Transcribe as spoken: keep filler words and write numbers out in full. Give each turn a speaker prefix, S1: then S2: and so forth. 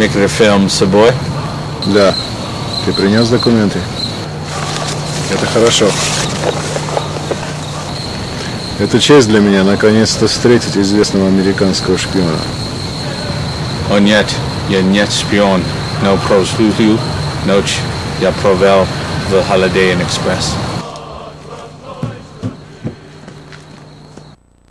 S1: Микрофильм с собой?
S2: Да. Ты принес документы? Это хорошо. Это честь для меня наконец-то встретить известного американского шпиона.
S1: О нет, я не шпион. Но прослужил ночь. Я провел в Holiday Inn Express.